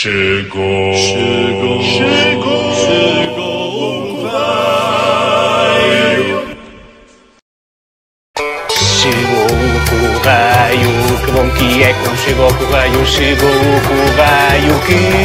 Chegou o Correio. Chegou o Correio, que bom que é quando chegou o Correio. Chegou o Correio, que